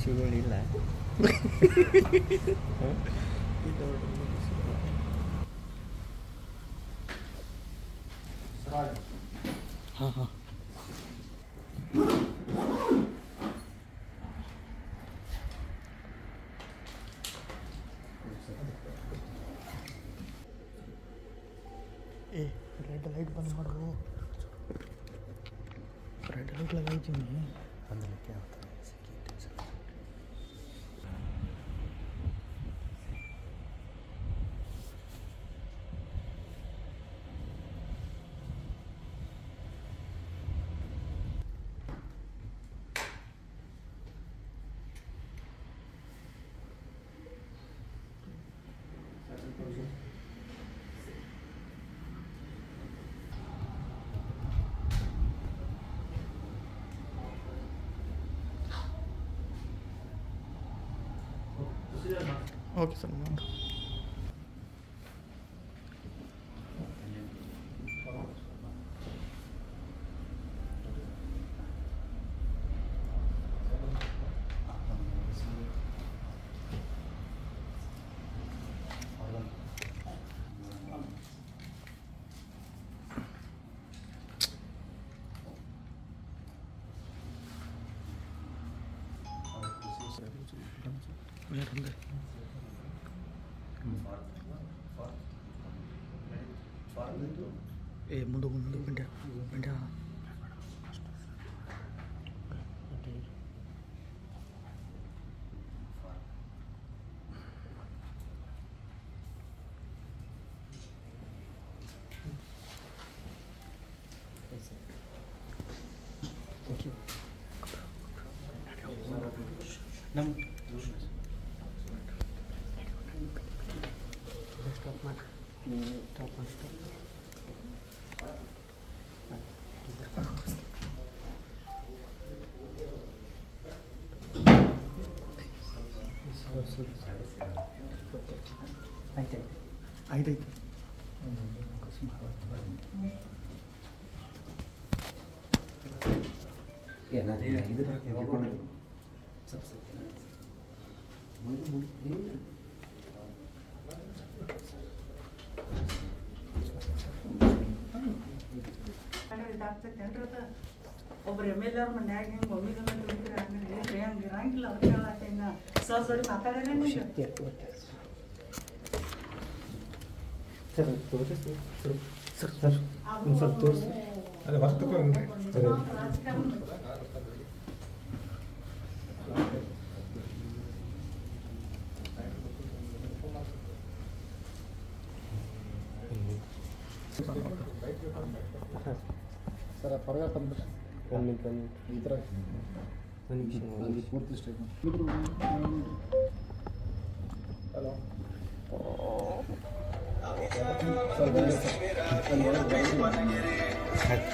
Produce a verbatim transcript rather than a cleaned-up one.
ಮಿಷಿಗಳಿಲ್ಲ. ಹಾಂ ಹಾಂ ಏ ರೆಡ್ ಲೈಟ್ ಬಂದ್ ಮಾಡು. ರೆಡ್ ಲೈಟ್ ಲಗಾಯ್ತೀನಿ ಬಂದಲಿಕ್ಕೆ ಆಗ್ತದೆ. ಓಕೆ ಸರ್ ಮಾಡಿ. Eh, mundur mundur benda benda. Thank you. Nam. Stop mark. Stop mark. Stop. ಆಯ್ತು ಆಯ್ತಾಯ್ತು. ಒಬ್ರು ಎಮ್ ಎಲ್ ಆರ್ ಮನ್ಯಾಗ ಹಿಂಗೆ ಮಮ್ಮಿಗೆ ದುಡಿದ್ರೆ ಹಂಗೆ ಹಂಗೆ ಇರಂಗಿಲ್ಲ. ಅವ್ರು ಹೇಳತ್ತೇನ ಸರ್ ಸರಿ ಮಾತಾಡೋಣ ಶಕ್ತಿ ಆಗ್ತದೆ ಸರ್. ತೋರಿಸಿ ಸರ್ ಸರ್ ಸರ್ ಒಂದು ಸ್ವಲ್ಪ ತೋರಿಸಿ. ಅದೇ ವಸ್ತು ಸರಿ ಸರ್ ಹೊರಗೆ ಬಂದ್ಬಿಟ್ಟು ಒಂದು ಮಿನಿಟ್ ಒಂದು ಮಿನಿಟ್ ಈ ಥರ ಒಂದು ನಿಮಿಷ ಒಂದು ಪೂರ್ತಿ ಸ್ಟೇಟ್ಮೆಂಟ್. ಹಲೋ